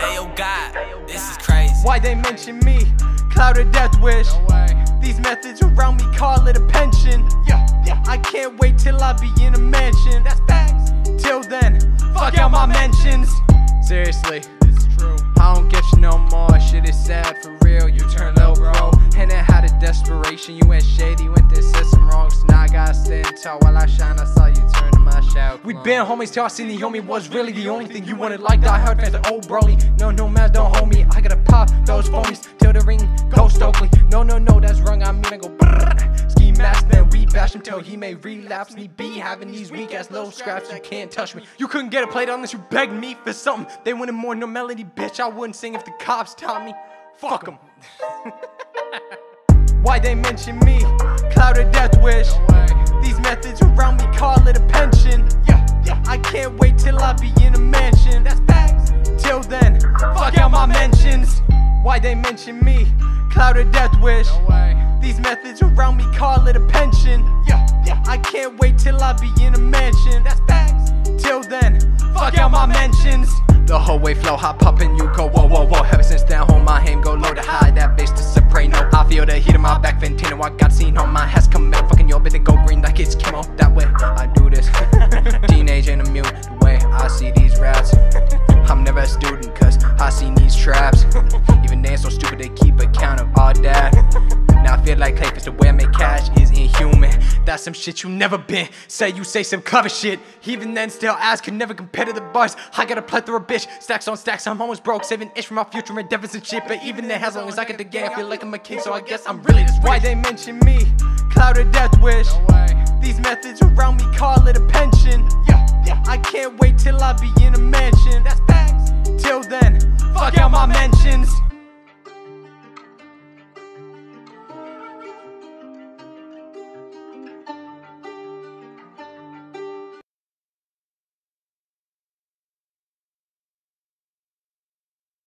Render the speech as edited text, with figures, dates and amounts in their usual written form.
Ayo God, this is crazy. Why they mention me? Cloud or death wish. No way. These methods around me call it a pension. I can't wait till I be in a mansion. That's facts. Till then, fuck out my mentions. Seriously, It's true. I don't get you no more. Shit is sad for real. You turn low, bro. And it had a desperation. You went shady, went there, said some wrong. So now I gotta stand tall while I shine. I saw you turn to my shadow. We'd been homies till I seen the homie was really the only thing you wanted. Like die hard fans, like, oh Broly. No, man, don't hold me. I gotta pop those phonies till the ring goes Stokely. No, that's wrong. I mean, I go brrrr. Ski mask, then we bash him till he may relapse. Me be having these weak ass low scraps. You can't touch me. You couldn't get a plate unless you begged me for something. They wanted more, no melody, bitch. I wouldn't sing if the cops taught me. Fuck them. Why they mention me? Cloud or death wish. No way. These methods around me call it a pension. I can't wait till I be in a mansion. That's facts. Till then, fuck out my mentions. Why they mention me? Cloud or death wish. No way. These methods around me call it a pension. I can't wait till I be in a mansion. That's facts. Till then, fuck out my mentions. The whole way flow, hop poppin', you go whoa, whoa, whoa. Ever since down home, my aim go low to high. That bitch to soprano. I feel the heat in my back, Ventino. I got seen on my hats coming out. Fucking your bitch, it go green like it's chemo. That way, I do this. Teenage and immune, the way I see these raps. I'm never a student, cause I seen these traps. Even they ain't so stupid, they keep account of all that. Now I feel like clay, cause the way I make cash is inhuman. That's some shit you never been. You say some clever shit. Even then, still ass could never compare to the bars. I got a plethora, bitch. Stacks on stacks, I'm almost broke. Saving ish for my future endeavors and shit. But even then, as long as I get the game, I feel like I'm a king. So I guess I'm really this rich. Why they mention me? Cloud or death wish. No way. These methods around me call it a pension. I can't wait till I be in a mansion. That's facts. Till then, fuck out my mentions.